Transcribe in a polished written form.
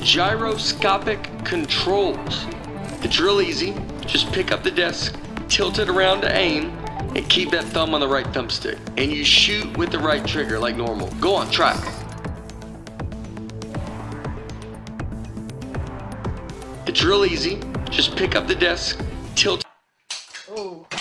gyroscopic controls. It's real easy. Just pick up the disc, tilt it around to aim, and keep that thumb on the right thumbstick. And you shoot with the right trigger like normal. Go on, try. It's real easy. Just pick up the disc, tilt. Oh.